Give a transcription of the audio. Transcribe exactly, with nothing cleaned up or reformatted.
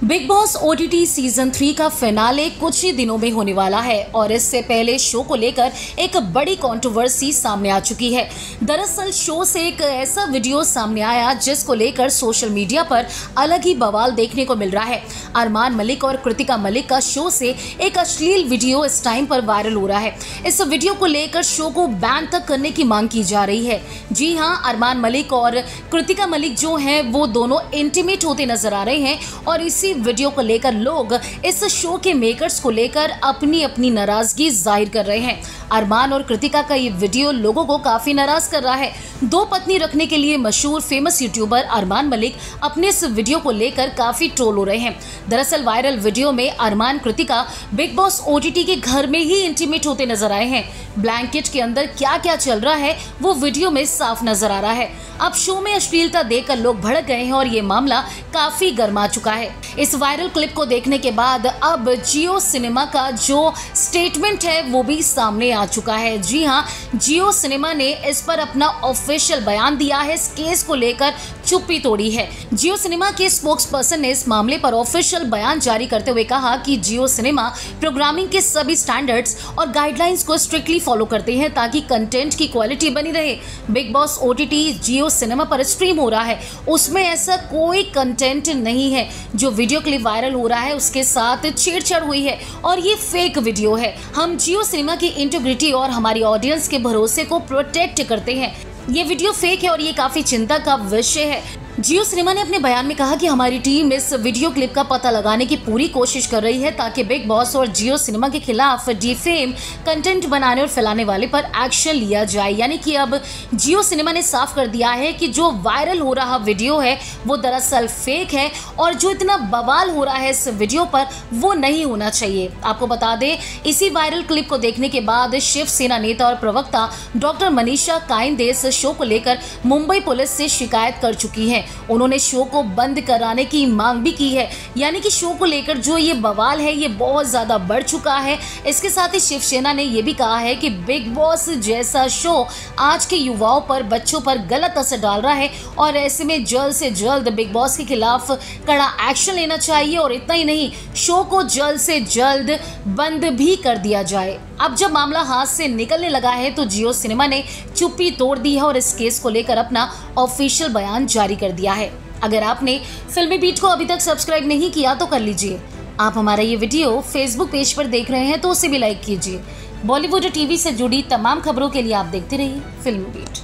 Big Boss OTT season three का finale कुछ ही दिनों में होने वाला है और इससे पहले शो को लेकर एक बड़ी कंट्रोवर्सी सामने आ चुकी है। दरअसल शो से एक ऐसा वीडियो सामने आया जिसको लेकर सोशल मीडिया पर अलग ही बवाल देखने को मिल रहा है। अरमान मलिक और कृतिका मलिक का शो से एक अश्लील वीडियो इस टाइम पर वायरल हो रहा है। इस वीडियो को लेकर शो को बैन तक करने की मांग की जा रही है। जी हाँ, अरमान मलिक और कृतिका मलिक जो हैं वो दोनों इंटीमेट होते नजर आ रहे हैं और इसी वीडियो को लेकर लोग इस शो के मेकर्स को लेकर अपनी अपनी नाराजगी जाहिर कर रहे हैं। अरमान और कृतिका का ये वीडियो लोगों को काफी नाराज कर रहा है। दो पत्नी रखने के लिए मशहूर फेमस यूट्यूबर अरमान मलिक अपने इस वीडियो को लेकर काफी ट्रोल हो रहे हैं। दरअसल वायरल वीडियो में Armaan Kritika Bigg Boss OTT के घर में ही इंटीमेट होते नजर आए हैं। ब्लैंकेट के अंदर क्या क्या चल रहा है वो वीडियो में साफ नजर आ रहा है। अब शो में अश्लीलता देखकर लोग भड़क गए हैं और ये मामला काफी गर्मा चुका है। इस वायरल क्लिप को देखने के बाद अब जियो सिनेमा का जो स्टेटमेंट है वो भी सामने आ चुका है। जी हाँ, जियो सिनेमा ने इस पर अपना ऑफिशियल बयान दिया है। इस केस को लेकर चुप्पी तोड़ी है। जियो सिनेमा के स्पोक्स पर्सन ने इस मामले पर ऑफिशियल बयान जारी करते हुए कहा कि जियो सिनेमा प्रोग्रामिंग के सभी स्टैंडर्ड्स और गाइडलाइंस को स्ट्रिक्टली फॉलो करते हैं ताकि कंटेंट की क्वालिटी बनी रहे। Bigg Boss OTT Jio Cinema पर स्ट्रीम हो रहा है, उसमें ऐसा कोई कंटेंट नहीं है। जो वीडियो क्लिप वायरल हो रहा है उसके साथ छेड़छाड़ हुई है और ये फेक वीडियो है। हम जियो सिनेमा की इंटीग्रिटी और हमारी ऑडियंस के भरोसे को प्रोटेक्ट करते हैं। ये वीडियो फेक है और ये काफी चिंता का विषय है। जियो सिनेमा ने अपने बयान में कहा कि हमारी टीम इस वीडियो क्लिप का पता लगाने की पूरी कोशिश कर रही है ताकि बिग बॉस और जियो सिनेमा के खिलाफ डिफेम कंटेंट बनाने और फैलाने वाले पर एक्शन लिया जाए। यानी कि अब जियो सिनेमा ने साफ कर दिया है कि जो वायरल हो रहा वीडियो है वो दरअसल फेक है और जो इतना बवाल हो रहा है इस वीडियो पर वो नहीं होना चाहिए। आपको बता दें, इसी वायरल क्लिप को देखने के बाद शिवसेना नेता और प्रवक्ता डॉक्टर मनीषा काइंदे इस शो को लेकर मुंबई पुलिस से शिकायत कर चुकी है। उन्होंने शो को बंद कराने की मांग भी की है। यानी कि शो को लेकर जो ये बवाल है ये बहुत ज्यादा बढ़ चुका है। इसके साथ ही शिवसेना ने यह भी कहा है कि बिग बॉस जैसा शो आज के युवाओं पर, बच्चों पर गलत असर डाल रहा है और ऐसे में जल्द से जल्द बिग बॉस के खिलाफ कड़ा एक्शन लेना चाहिए और इतना ही नहीं, शो को जल्द से जल्द बंद भी कर दिया जाए। अब जब मामला हाथ से निकलने लगा है तो जियो सिनेमा ने चुप्पी तोड़ दी है और इस केस को लेकर अपना ऑफिशियल बयान जारी कर दिया है। अगर आपने फिल्मी बीट को अभी तक सब्सक्राइब नहीं किया तो कर लीजिए। आप हमारा ये वीडियो फेसबुक पेज पर देख रहे हैं तो उसे भी लाइक कीजिए। बॉलीवुड टीवी से जुड़ी तमाम खबरों के लिए आप देखते रहिए फिल्मी बीट।